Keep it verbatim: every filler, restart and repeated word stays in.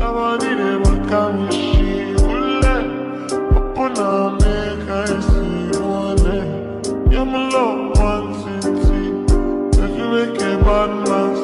body they walk out with she open up, make I see one. You're my love, one city. If you make a bad man